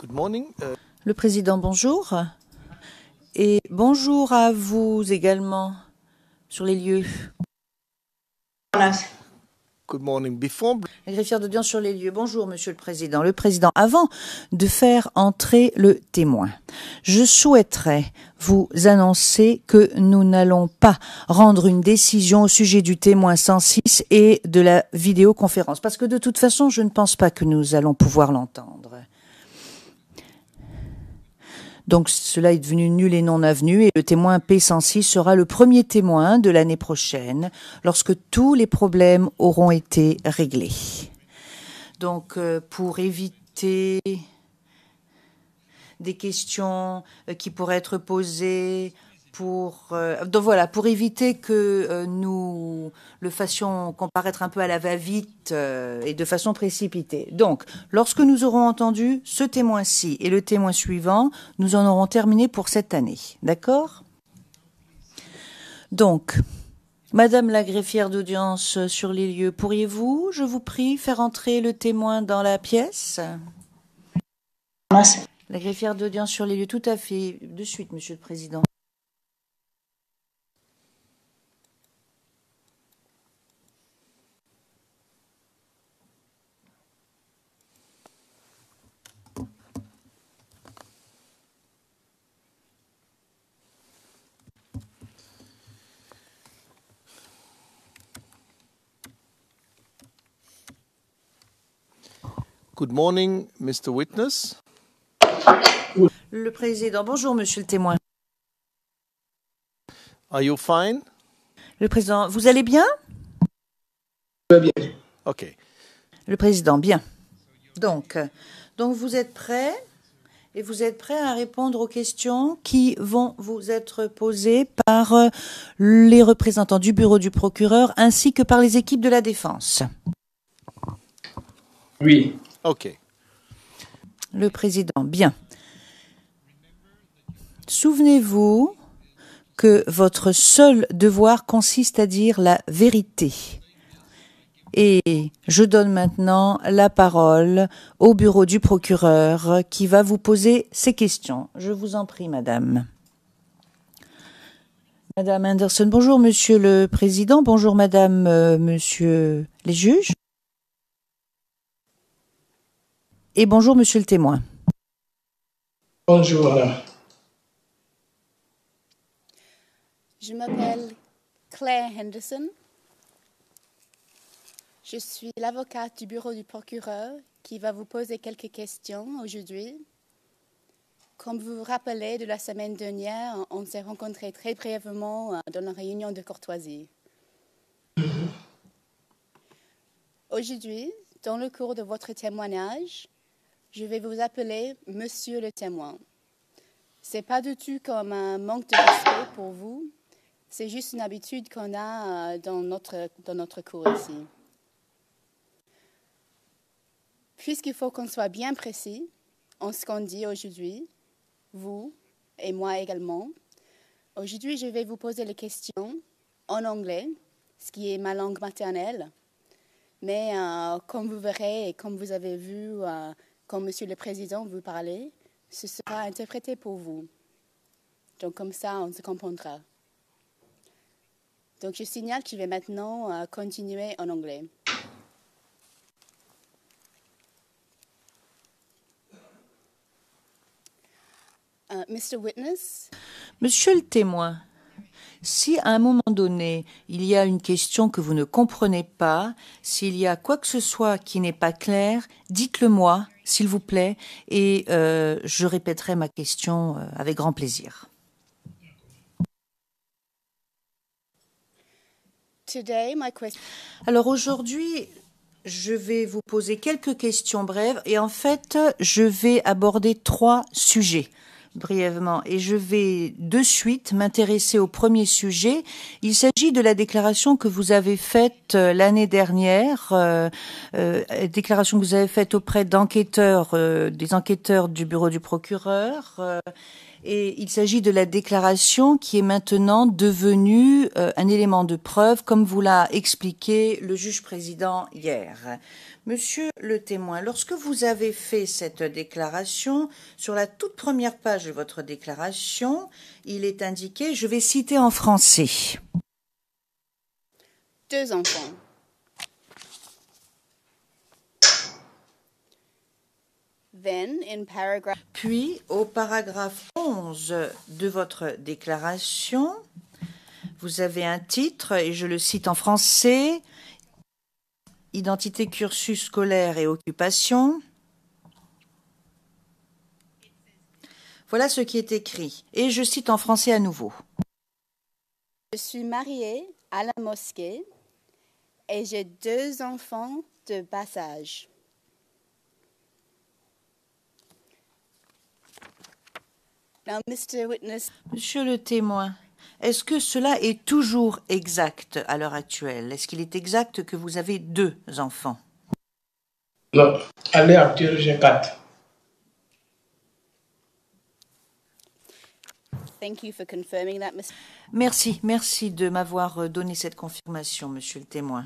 Good morning. Le président, bonjour. Et bonjour à vous également sur les lieux. Good morning. Before La greffière d'audience sur les lieux. Bonjour, monsieur le président. Le président, avant de faire entrer le témoin, je souhaiterais vous annoncer que nous n'allons pas rendre une décision au sujet du témoin 106 et de la vidéoconférence, parce que de toute façon, je ne pense pas que nous allons pouvoir l'entendre. Donc cela est devenu nul et non avenu, et le témoin P106 sera le premier témoin de l'année prochaine, lorsque tous les problèmes auront été réglés. Donc pour éviter des questions qui pourraient être posées, donc voilà, pour éviter que nous le fassions comparaître un peu à la va-vite et de façon précipitée. Donc, lorsque nous aurons entendu ce témoin-ci et le témoin suivant, nous en aurons terminé pour cette année. D'accord ? Donc, Madame la greffière d'audience sur les lieux, pourriez-vous, je vous prie, faire entrer le témoin dans la pièce ? La greffière d'audience sur les lieux, tout à fait. De suite, Monsieur le Président. Good morning, Mr. Witness. Le président, bonjour monsieur le témoin. Are you fine? Le président, vous allez bien? Bien. Okay. Le président, bien. Donc vous êtes prêts et vous êtes prêts à répondre aux questions qui vont vous être posées par les représentants du bureau du procureur ainsi que par les équipes de la défense. Oui. Okay. Le président, bien. Souvenez-vous que votre seul devoir consiste à dire la vérité. Et je donne maintenant la parole au bureau du procureur qui va vous poser ces questions. Je vous en prie, madame. Madame Anderson, bonjour, monsieur le président. Bonjour, madame, monsieur les juges. Et bonjour, monsieur le témoin. Bonjour, madame. Je m'appelle Claire Henderson. Je suis l'avocate du bureau du procureur qui va vous poser quelques questions aujourd'hui. Comme vous vous rappelez de la semaine dernière, on s'est rencontrés très brièvement dans la réunion de courtoisie. Aujourd'hui, dans le cours de votre témoignage, je vais vous appeler Monsieur le témoin. Ce n'est pas du tout comme un manque de respect pour vous, c'est juste une habitude qu'on a dans notre cours ici. Puisqu'il faut qu'on soit bien précis en ce qu'on dit aujourd'hui, vous et moi également, aujourd'hui je vais vous poser les questions en anglais, ce qui est ma langue maternelle, mais comme vous verrez et comme vous avez vu quand Monsieur le Président vous parlait, ce sera interprété pour vous. Donc comme ça, on se comprendra. Donc je signale que je vais maintenant continuer en anglais. Mr. Witness. Monsieur le témoin, si à un moment donné, il y a une question que vous ne comprenez pas, s'il y a quoi que ce soit qui n'est pas clair, dites-le moi, s'il vous plaît, et je répéterai ma question avec grand plaisir. Alors aujourd'hui, je vais vous poser quelques questions brèves et en fait, je vais aborder 3 sujets. Brièvement, et je vais de suite m'intéresser au premier sujet. Il s'agit de la déclaration que vous avez faite l'année dernière, déclaration que vous avez faite auprès d'enquêteurs, des enquêteurs du bureau du procureur, Et il s'agit de la déclaration qui est maintenant devenue un élément de preuve, comme vous l'a expliqué le juge-président hier. Monsieur le témoin, lorsque vous avez fait cette déclaration, sur la toute première page de votre déclaration, il est indiqué, je vais citer en français. 2 enfants. Then, in paragraph Puis, au paragraphe 11 de votre déclaration, vous avez un titre, et je le cite en français, « Identité, cursus scolaire et occupation ». Voilà ce qui est écrit, et je cite en français à nouveau. Je suis mariée à la mosquée et j'ai 2 enfants de bas âge. Now, Mr. Witness, Monsieur le témoin, est-ce que cela est toujours exact à l'heure actuelle? Est-ce qu'il est exact que vous avez 2 enfants? Non, à l'heure actuelle, j'ai 4. thank you for confirming that, Mr. Merci de m'avoir donné cette confirmation, monsieur le témoin.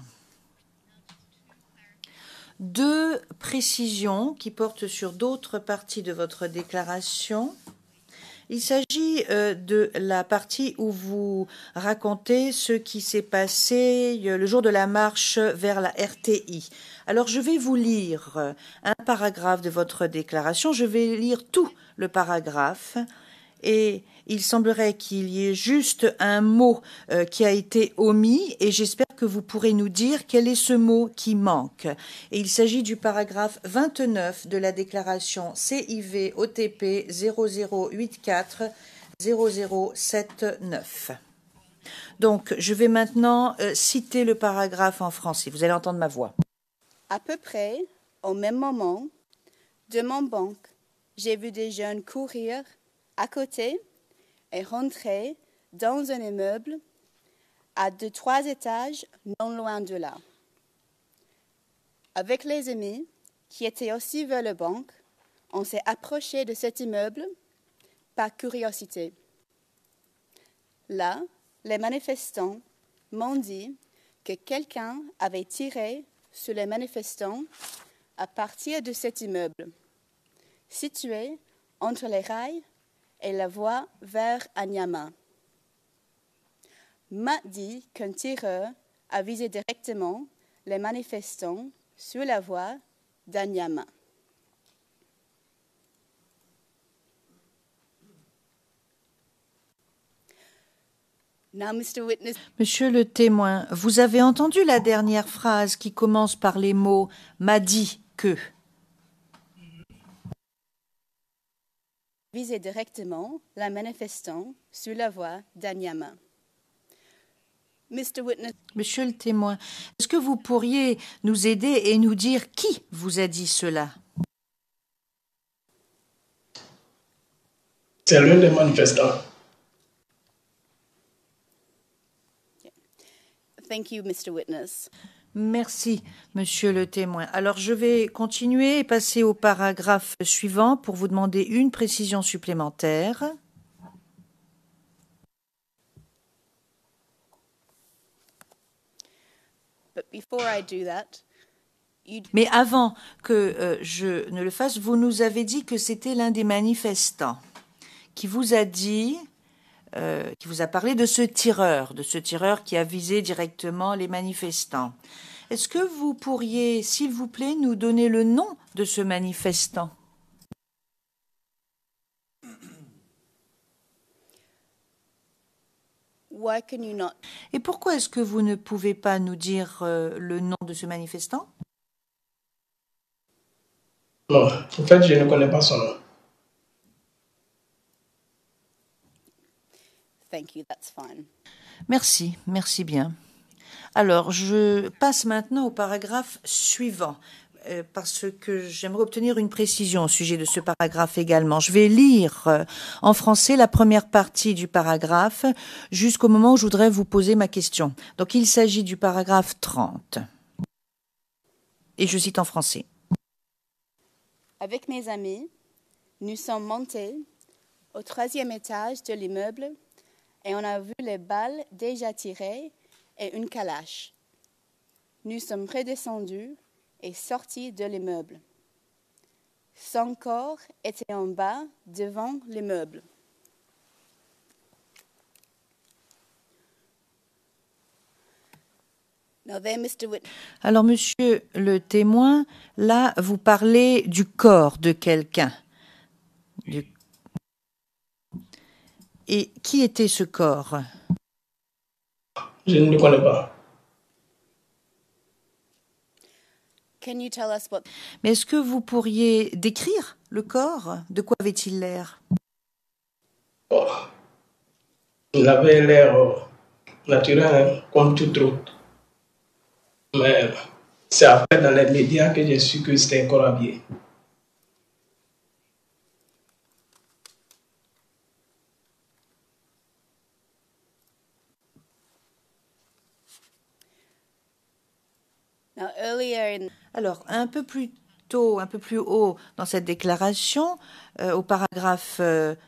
2 précisions qui portent sur d'autres parties de votre déclaration. Il s'agit de la partie où vous racontez ce qui s'est passé le jour de la marche vers la RTI. Alors, je vais vous lire un paragraphe de votre déclaration. Je vais lire tout le paragraphe et il semblerait qu'il y ait juste un mot qui a été omis et j'espère que vous pourrez nous dire quel est ce mot qui manque. Et il s'agit du paragraphe 29 de la déclaration CIV OTP 0084 0079. Donc, je vais maintenant citer le paragraphe en français. Vous allez entendre ma voix. À peu près au même moment, de mon banque, j'ai vu des jeunes courir à côté et rentrer dans un immeuble à 2-3 étages non loin de là. Avec les amis qui étaient aussi vers la banque, on s'est approché de cet immeuble par curiosité. Là, les manifestants m'ont dit que quelqu'un avait tiré sur les manifestants à partir de cet immeuble, situé entre les rails et la voie vers Anyama. M'a dit qu'un tireur a visé directement les manifestants sur la voie d'Anyama. Now, Mr. Witness, Monsieur le témoin, vous avez entendu la dernière phrase qui commence par les mots « m'a dit que ». visé directement les manifestants sur la voie d'Anyama. Mr. Witness, Monsieur le témoin, est-ce que vous pourriez nous aider et nous dire qui vous a dit cela? C'est l'un des manifestants. thank you, Mr. Witness. Merci, monsieur le témoin. Alors, je vais continuer et passer au paragraphe suivant pour vous demander une précision supplémentaire. But before I do that, Mais avant que je ne le fasse, vous nous avez dit que c'était l'un des manifestants qui vous a dit, qui vous a parlé de ce tireur qui a visé directement les manifestants. Est-ce que vous pourriez, s'il vous plaît, nous donner le nom de ce manifestant? why can you not? Et pourquoi est-ce que vous ne pouvez pas nous dire le nom de ce manifestant? Non, en fait, je ne connais pas son nom. Thank you, that's fine. Merci bien. Alors, je passe maintenant au paragraphe suivant, parce que j'aimerais obtenir une précision au sujet de ce paragraphe également. Je vais lire en français la première partie du paragraphe jusqu'au moment où je voudrais vous poser ma question. Donc, il s'agit du paragraphe 30. Et je cite en français. Avec mes amis, nous sommes montés au troisième étage de l'immeuble et on a vu les balles déjà tirées et une calache. Nous sommes redescendus et sortis de l'immeuble. Son corps était en bas devant l'immeuble. Now there, Mr. Whitney. Alors, monsieur le témoin, là, vous parlez du corps de quelqu'un. Et qui était ce corps? Je ne le connais pas. Can you tell us what? Mais est-ce que vous pourriez décrire le corps? De quoi avait-il l'air? Bon, il avait l'air naturel, hein, comme tout autre. Mais c'est après dans les médias que j'ai su que c'était un corps habillé. Now earlier in Alors, un peu plus tôt, un peu plus haut dans cette déclaration, au paragraphe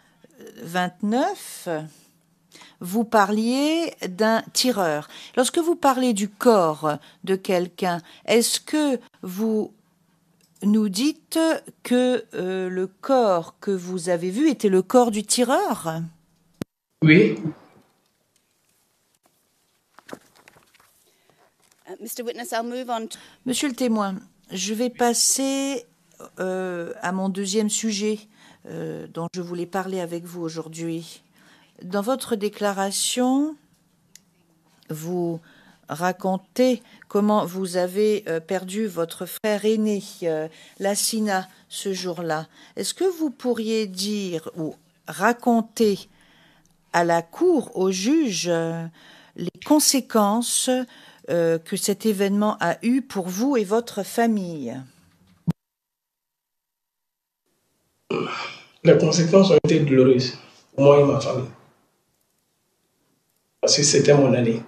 29, vous parliez d'un tireur. Lorsque vous parlez du corps de quelqu'un, est-ce que vous nous dites que le corps que vous avez vu était le corps du tireur? Oui, Mr. Witness, I'll move on to Monsieur le témoin, je vais passer à mon deuxième sujet dont je voulais parler avec vous aujourd'hui. Dans votre déclaration, vous racontez comment vous avez perdu votre frère aîné, Lassina, ce jour-là. Est-ce que vous pourriez dire ou raconter à la cour, au juge, les conséquences que cet événement a eues pour vous et votre famille? les conséquences ont été douloureuses pour moi et ma famille. Parce que c'était mon année.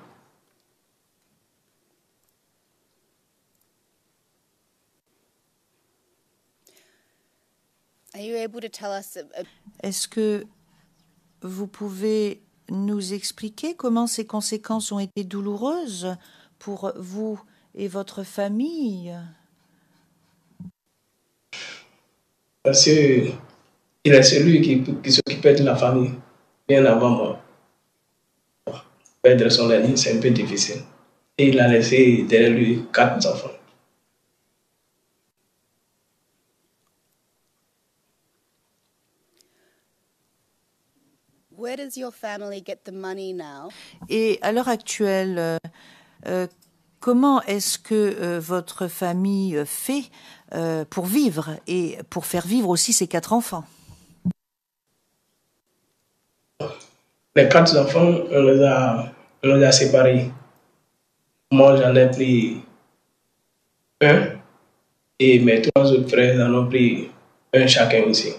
Are you able to tell us Est-ce que vous pouvez nous expliquer comment ces conséquences ont été douloureuses pour vous et votre famille? Parce que il est celui qui s'occupait de la famille bien avant moi. Perdre son année, c'est un peu difficile. Et il a laissé derrière lui 4 enfants. where does your family get the money now? Et à l'heure actuelle, comment est-ce que votre famille fait pour vivre et pour faire vivre aussi ses 4 enfants? Les 4 enfants, on les a séparés. Moi, j'en ai pris un et mes 3 autres frères en ont pris un chacun aussi.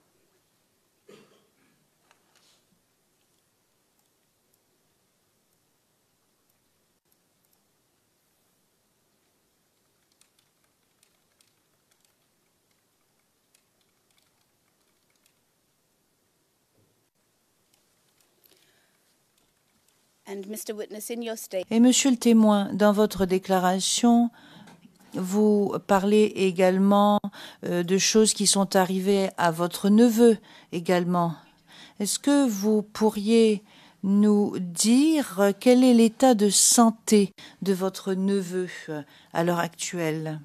And Mr. Witness, in your state, Et monsieur le témoin, dans votre déclaration, vous parlez également de choses qui sont arrivées à votre neveu également. Est-ce que vous pourriez nous dire quel est l'état de santé de votre neveu à l'heure actuelle?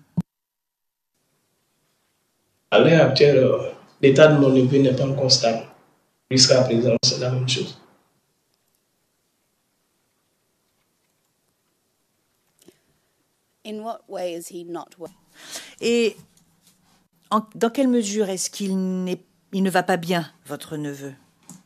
À l'heure actuelle, l'état de mon neveu n'est pas encore stable. Jusqu'à présent, c'est la même chose. in what way is he not well? Et dans quelle mesure est-ce qu'il ne va pas bien, votre neveu?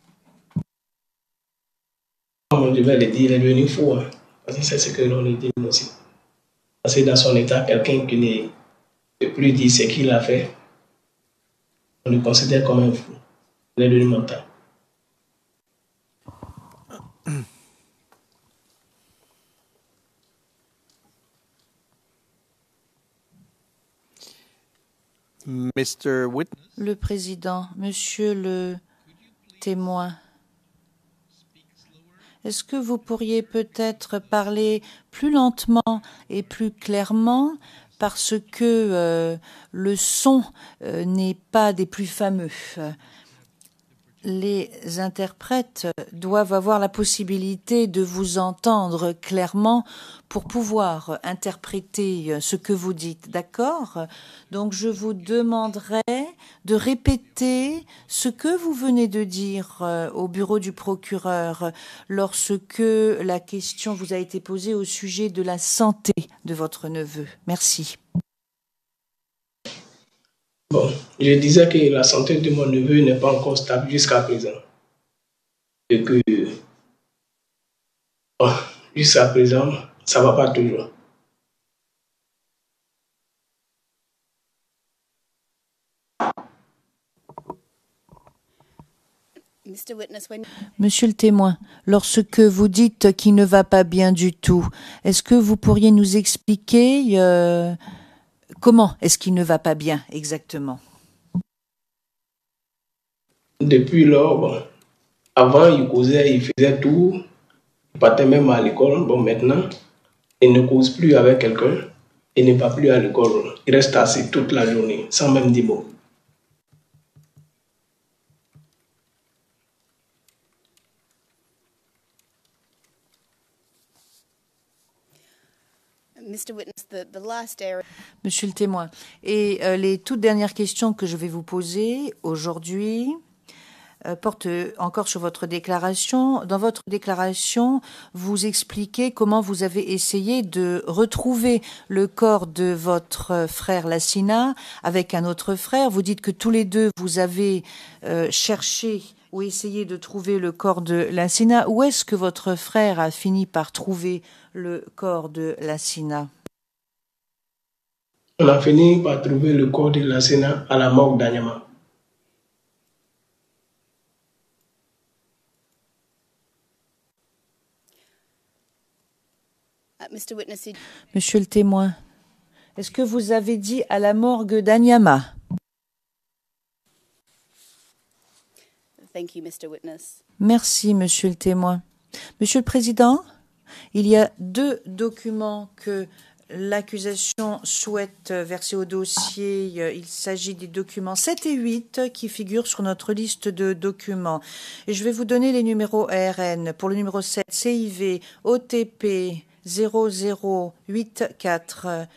Comme je vais le dire, il est devenu fou. Hein, parce que c'est ce que l'on lui dit aussi. Parce que dans son état, quelqu'un qui ne peut plus dire ce qu'il a fait, on le considère comme un fou. Il est devenu mental. Mr. Witness, Le président, monsieur le témoin, est-ce que vous pourriez peut-être parler plus lentement et plus clairement parce que le son n'est pas des plus fameux. Les interprètes doivent avoir la possibilité de vous entendre clairement pour pouvoir interpréter ce que vous dites, d'accord? Donc je vous demanderai de répéter ce que vous venez de dire au bureau du procureur lorsque la question vous a été posée au sujet de la santé de votre neveu. Merci. Bon, je disais que la santé de mon neveu n'est pas encore stable jusqu'à présent. Et que bon, jusqu'à présent, ça ne va pas toujours. Monsieur le témoin, lorsque vous dites qu'il ne va pas bien du tout, est-ce que vous pourriez nous expliquer comment est-ce qu'il ne va pas bien exactement? Depuis lors, bon, avant, il causait, il faisait tout, il partait même à l'école. Bon, maintenant, il ne cause plus avec quelqu'un, il ne va plus à l'école. Il reste assis toute la journée, sans même dire mot. Monsieur le témoin, et les toutes dernières questions que je vais vous poser aujourd'hui portent encore sur votre déclaration. Dans votre déclaration, vous expliquez comment vous avez essayé de retrouver le corps de votre frère Lassina avec un autre frère. Vous dites que tous les deux, vous avez cherché ou essayé de trouver le corps de Lassina. Où est-ce que votre frère a fini par trouver le corps de Lassina? On a fini par trouver le corps de Lassina à la morgue d'Anyama. Monsieur le témoin, est-ce que vous avez dit à la morgue d'Anyama? Merci, monsieur le témoin. Monsieur le président, il y a 2 documents que l'accusation souhaite verser au dossier. Il s'agit des documents 7 et 8 qui figurent sur notre liste de documents. Et je vais vous donner les numéros ARN. Pour le numéro 7, CIV OTP 0084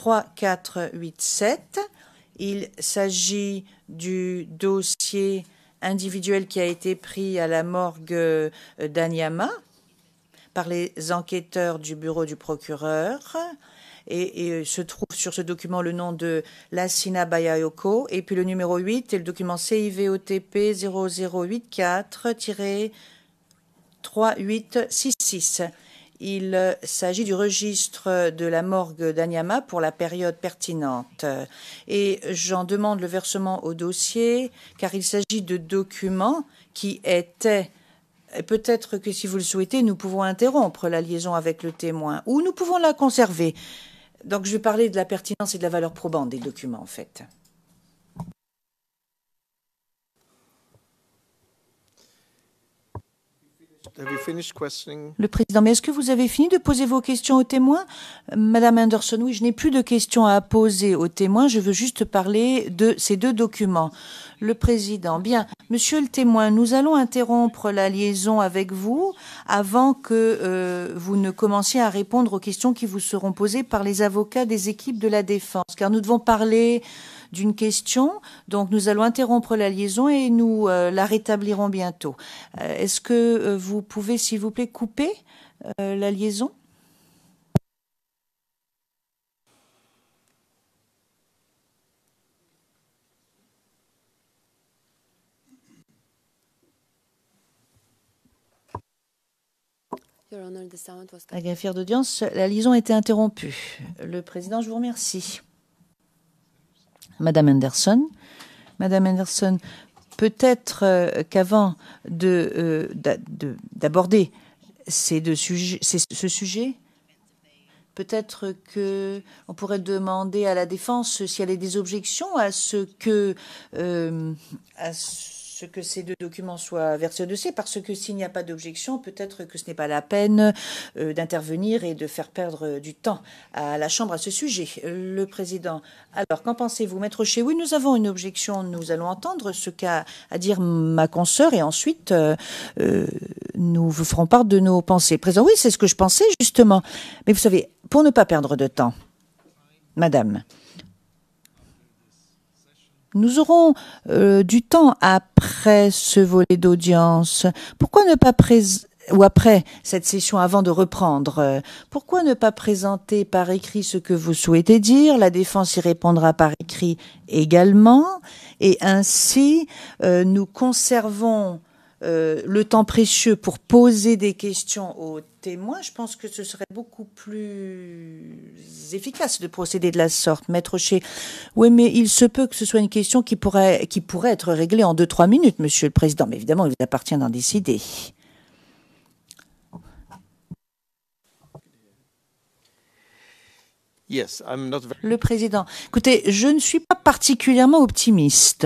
3487. Il s'agit du dossier individuel qui a été pris à la morgue d'Anyama par les enquêteurs du bureau du procureur. Et se trouve sur ce document le nom de Lassina Bayayoko. Et puis le numéro 8 est le document CIVOTP 0084-3866. Il s'agit du registre de la morgue d'Anyama pour la période pertinente. Et j'en demande le versement au dossier, car il s'agit de documents qui étaient... Peut-être que si vous le souhaitez, nous pouvons interrompre la liaison avec le témoin, ou nous pouvons la conserver. Donc je vais parler de la pertinence et de la valeur probante des documents, en fait. Le président, mais est-ce que vous avez fini de poser vos questions aux témoins? Madame Anderson, oui, je n'ai plus de questions à poser aux témoins. Je veux juste parler de ces 2 documents. Le président, bien, monsieur le témoin, nous allons interrompre la liaison avec vous avant que vous ne commenciez à répondre aux questions qui vous seront posées par les avocats des équipes de la défense, car nous devons parler d'une question, donc nous allons interrompre la liaison et nous la rétablirons bientôt. Est-ce que vous pouvez, s'il vous plaît, couper la liaison? À greffière d'audience, la liaison a été interrompue. Le président, je vous remercie. Madame Anderson, peut-être qu'avant d'aborder ce sujet, peut-être qu'on pourrait demander à la défense si elle a des objections à ce ce que ces deux documents soient versés au dossier, parce que s'il n'y a pas d'objection, peut-être que ce n'est pas la peine d'intervenir et de faire perdre du temps à la Chambre à ce sujet. Le Président, alors, qu'en pensez-vous, Maître Rocher? Oui, nous avons une objection. Nous allons entendre ce qu'a à dire ma consoeur et ensuite nous vous ferons part de nos pensées. Président, oui, c'est ce que je pensais justement. Mais vous savez, pour ne pas perdre de temps, Madame, nous aurons du temps après ce volet d'audience. Pourquoi ne pas ou après cette session, avant de reprendre, pourquoi ne pas présenter par écrit ce que vous souhaitez dire? La défense y répondra par écrit également. Et ainsi, nous conservons le temps précieux pour poser des questions aux témoins. Je pense que ce serait beaucoup plus efficace de procéder de la sorte. Maître Rocher, oui, mais il se peut que ce soit une question qui pourrait être réglée en 2-3 minutes, Monsieur le Président. Mais évidemment, il vous appartient d'en décider. Yes, I'm not very... Le Président, écoutez, je ne suis pas particulièrement optimiste.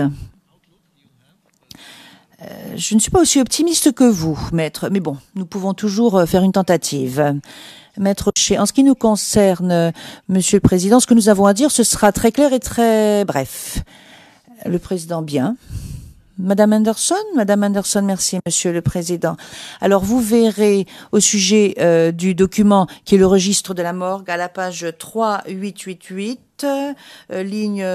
Je ne suis pas aussi optimiste que vous, maître, mais bon, nous pouvons toujours faire une tentative. Maître Rocher, en ce qui nous concerne, Monsieur le Président, ce que nous avons à dire, ce sera très clair et très bref. Le Président, bien. Madame Anderson, merci, Monsieur le Président. Alors, vous verrez au sujet du document qui est le registre de la morgue à la page 3888, ligne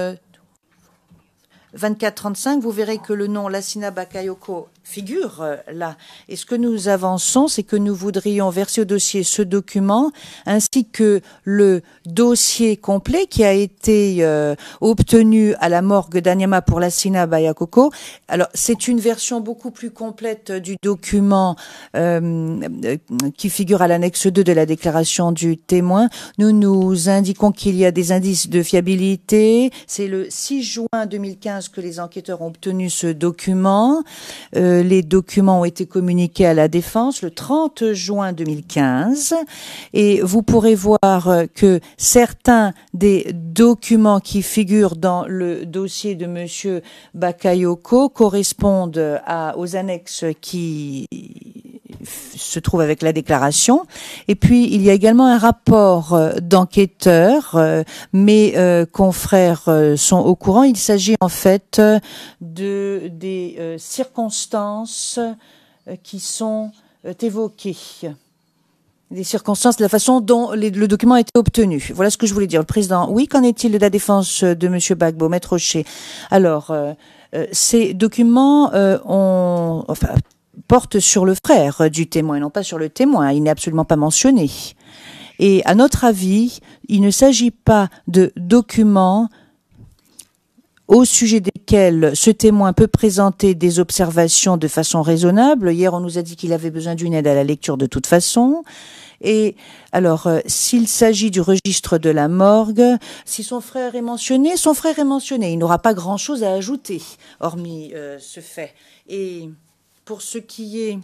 2435, vous verrez que le nom Lassina Bakayoko figure là. Et ce que nous avançons, c'est que nous voudrions verser au dossier ce document ainsi que le dossier complet qui a été obtenu à la morgue d'Anyama pour Lassina Bakayoko. Alors, c'est une version beaucoup plus complète du document qui figure à l'annexe 2 de la déclaration du témoin. Nous nous indiquons qu'il y a des indices de fiabilité. C'est le 6 juin 2015 que les enquêteurs ont obtenu ce document. Les documents ont été communiqués à la défense le 30 juin 2015 et vous pourrez voir que certains des documents qui figurent dans le dossier de Monsieur Bakayoko correspondent aux annexes qui se trouvent avec la déclaration. Et puis, il y a également un rapport d'enquêteurs. Mes confrères sont au courant. Il s'agit en fait des circonstances qui sont évoquées. Des circonstances, de la façon dont le document a été obtenu. Voilà ce que je voulais dire. Le Président, oui, qu'en est-il de la défense de M. Gbagbo, Maître Rocher? Alors, ces documents portent sur le frère du témoin, et non pas sur le témoin. Il n'est absolument pas mentionné. Et à notre avis, il ne s'agit pas de documents au sujet desquels ce témoin peut présenter des observations de façon raisonnable. Hier, on nous a dit qu'il avait besoin d'une aide à la lecture de toute façon. Et alors, s'il s'agit du registre de la morgue, si son frère est mentionné, son frère est mentionné. Il n'aura pas grand-chose à ajouter, hormis ce fait. Et pour ce qui est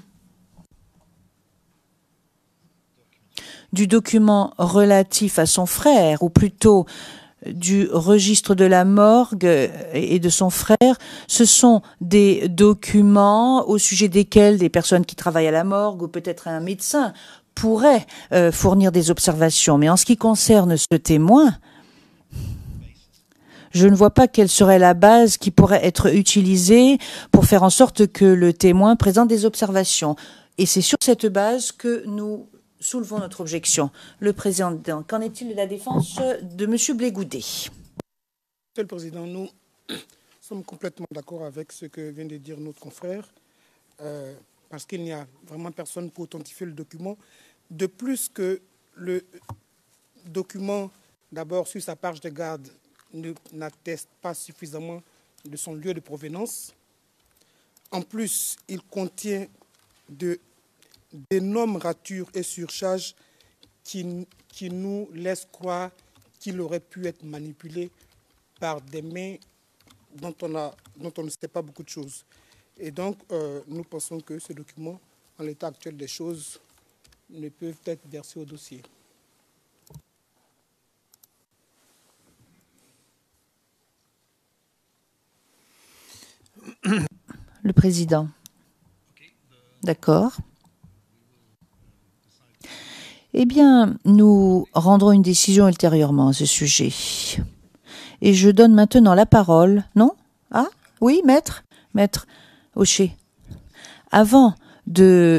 du document relatif à son frère, ou plutôt du registre de la morgue et de son frère, ce sont des documents au sujet desquels des personnes qui travaillent à la morgue ou peut-être un médecin pourraient fournir des observations. Mais en ce qui concerne ce témoin, je ne vois pas quelle serait la base qui pourrait être utilisée pour faire en sorte que le témoin présente des observations. Et c'est sur cette base que nous soulevons notre objection. Le Président, qu'en est-il de la défense de M. Blégoudet? Monsieur le Président, nous sommes complètement d'accord avec ce que vient de dire notre confrère, parce qu'il n'y a vraiment personne pour authentifier le document. De plus que le document, d'abord sur sa page de garde, n'atteste pas suffisamment de son lieu de provenance. En plus, il contient d'énormes ratures et surcharges qui nous laissent croire qu'il aurait pu être manipulé par des mains dont on ne sait pas beaucoup de choses. Et donc, nous pensons que ce document, en l'état actuel des choses, ne peut être versé au dossier. Le président. D'accord. Eh bien, nous rendrons une décision ultérieurement à ce sujet. Et je donne maintenant la parole. Non? Ah? Oui, maître? Maître Hochet. Avant de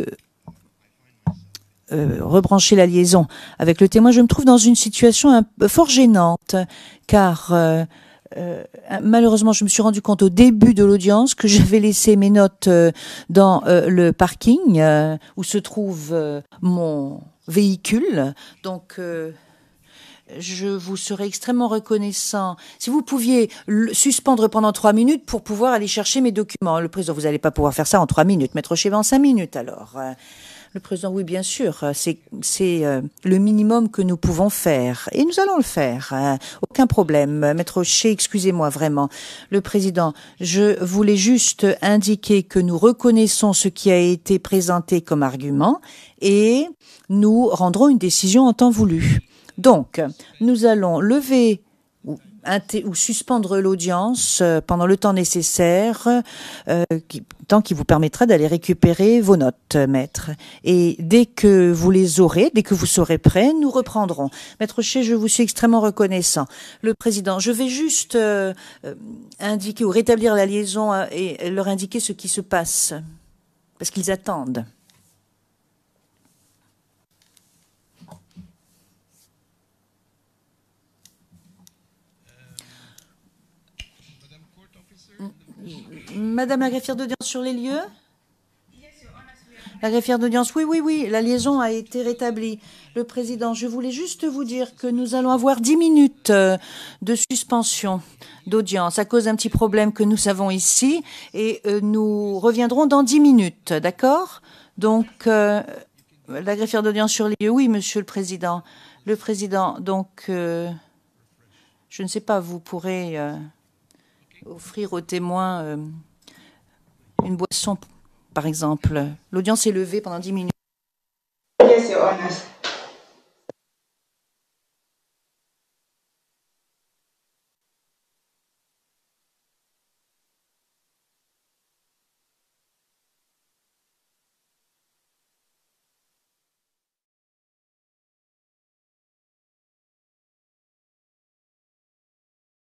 rebrancher la liaison avec le témoin, je me trouve dans une situation fort gênante, car malheureusement, je me suis rendu compte au début de l'audience que j'avais laissé mes notes dans le parking où se trouve mon véhicule. Donc, je vous serais extrêmement reconnaissant si vous pouviez suspendre pendant 3 minutes pour pouvoir aller chercher mes documents. Le président, vous n'allez pas pouvoir faire ça en 3 minutes. Maître Chevet en 5 minutes, alors. Le président, oui, bien sûr. C'est le minimum que nous pouvons faire. Et nous allons le faire. Aucun problème. Maître Hochet, excusez-moi vraiment. Le président, je voulais juste indiquer que nous reconnaissons ce qui a été présenté comme argument et nous rendrons une décision en temps voulu. Donc, nous allons lever ou suspendre l'audience pendant le temps nécessaire, temps qui vous permettra d'aller récupérer vos notes, maître. Et dès que vous les aurez, dès que vous serez prêt, nous reprendrons. Maître Hochet, je vous suis extrêmement reconnaissant. Le président, je vais juste indiquer ou rétablir la liaison et leur indiquer ce qui se passe, parce qu'ils attendent. Madame la greffière d'audience sur les lieux? La greffière d'audience, oui, la liaison a été rétablie. Le président, je voulais juste vous dire que nous allons avoir 10 minutes de suspension d'audience à cause d'un petit problème que nous avons ici et nous reviendrons dans 10 minutes, d'accord? Donc, la greffière d'audience sur les lieux, oui, monsieur le président. Le président, donc, je ne sais pas, vous pourrez offrir aux témoins une boisson, par exemple. L'audience est levée pendant 10 minutes. Yes, Your Honor.